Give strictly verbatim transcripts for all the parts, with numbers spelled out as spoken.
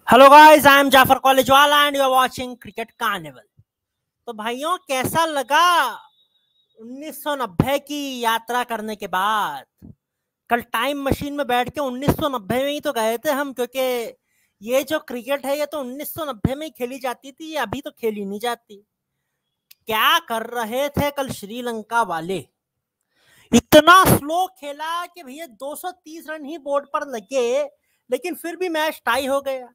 Hello guys, I am Jafar कॉलेजवाला and you are watching cricket carnival. तो भाइयों, कैसा लगा उन्नीस सौ नब्बे की यात्रा करने के बाद? कल टाइम मशीन में बैठ के उन्नीस सौ नब्बे में ही तो गए थे हम, क्योंकि ये जो क्रिकेट है ये तो उन्नीस सौ नब्बे में ही खेली जाती थी, ये अभी तो खेली नहीं जाती। क्या कर रहे थे कल श्रीलंका वाले? इतना स्लो खेला कि भैया दो सौ तीस रन ही बोर्ड पर लगे, लेकिन फिर भी मैच टाई हो गया।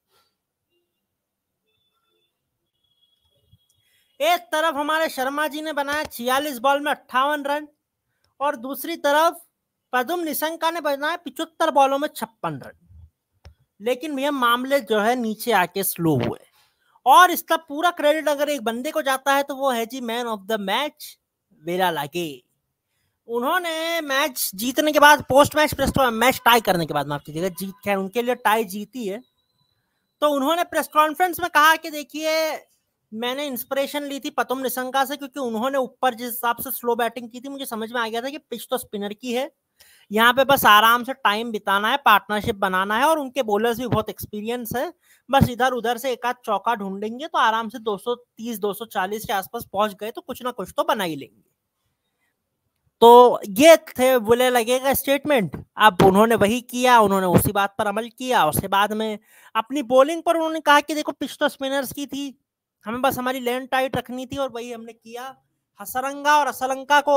एक तरफ हमारे शर्मा जी ने बनाया छियालीस बॉल में अट्ठावन रन, और दूसरी तरफ पदुम निशंका ने बनाया पिचहत्तर बॉलों में छप्पन रन। लेकिन भैया मामले जो है नीचे आके स्लो हुए, और इसका पूरा क्रेडिट अगर एक बंदे को जाता है तो वो है जी man of the match Wellalage. उन्होंने मैच जीतने के बाद, post match press match tie करने के बाद, माफ कीजिएगा, जीत खैर उनके लिए टाई जीती है, तो उन्होंने प्रेस कॉन्फ्रेंस में कहा कि देखिए, मैंने इंस्पिरेशन ली थी पतुम निशंका से, क्योंकि उन्होंने ऊपर जिस हिसाब से स्लो बैटिंग की थी मुझे समझ में आ गया था कि पिच तो स्पिनर की है, यहाँ पे बस आराम से टाइम बिताना है, पार्टनरशिप बनाना है, और उनके बॉलर्स भी बहुत एक्सपीरियंस है, बस इधर उधर से एक आध चौका ढूंढेंगे तो आराम से दो सौ तीस दो सौ चालीस के आसपास पहुंच गए तो कुछ ना कुछ तो बना ही लेंगे। तो ये थे बुले लगेगा स्टेटमेंट। अब उन्होंने वही किया, उन्होंने उसी बात पर अमल किया। उसके बाद में अपनी बॉलिंग पर उन्होंने कहा कि देखो, पिच तो स्पिनर्स की थी, हमें बस हमारी लेन टाइट रखनी थी, और वही हमने किया। हसरंगा और असलंका को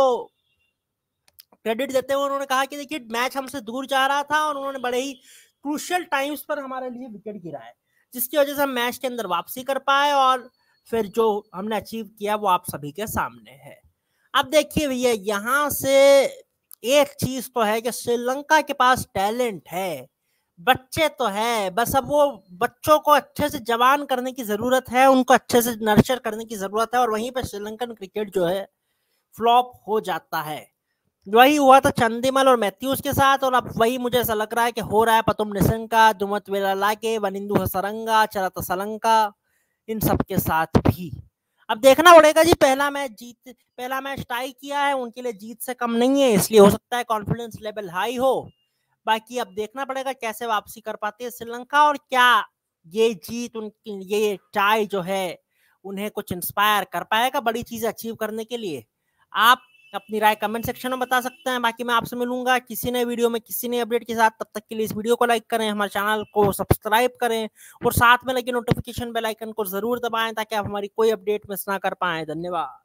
क्रेडिट देते हुए उन्होंने कहा कि देखिए, मैच हमसे दूर जा रहा था और उन्होंने बड़े ही क्रूशियल टाइम्स पर हमारे लिए विकेट गिराए, जिसकी वजह से हम मैच के अंदर वापसी कर पाए, और फिर जो हमने अचीव किया वो आप सभी के सामने है। अब देखिए भैया, यहां से एक चीज तो है कि श्रीलंका के पास टैलेंट है, बच्चे तो है, बस अब वो बच्चों को अच्छे से जवान करने की जरूरत है, उनको अच्छे से नर्चर करने की जरूरत है, और वहीं पर श्रीलंकन क्रिकेट जो है फ्लॉप हो जाता है। वही हुआ था चंदीमल और मैथ्यूज के साथ, और अब वही मुझे ऐसा लग रहा है कि हो रहा है पतुम निशंका, दुमत वेलालाके, वनिंदु हसरंगा, चरत असलंका, इन सब के साथ भी। अब देखना पड़ेगा जी, पहला मैच जीत पहला मैच टाई किया है, उनके लिए जीत से कम नहीं है, इसलिए हो सकता है कॉन्फिडेंस लेवल हाई हो। बाकी अब देखना पड़ेगा कैसे वापसी कर पाती है श्रीलंका, और क्या ये जीत, उनकी ये टाई जो है उन्हें कुछ इंस्पायर कर पाएगा बड़ी चीजें अचीव करने के लिए। आप अपनी राय कमेंट सेक्शन में बता सकते हैं। बाकी मैं आपसे मिलूंगा किसी नए वीडियो में किसी नए अपडेट के साथ। तब तक के लिए इस वीडियो को लाइक करें, हमारे चैनल को सब्सक्राइब करें, और साथ में लगे नोटिफिकेशन बेल आइकन को जरूर दबाएं ताकि आप हमारी कोई अपडेट मिस ना कर पाएं। धन्यवाद।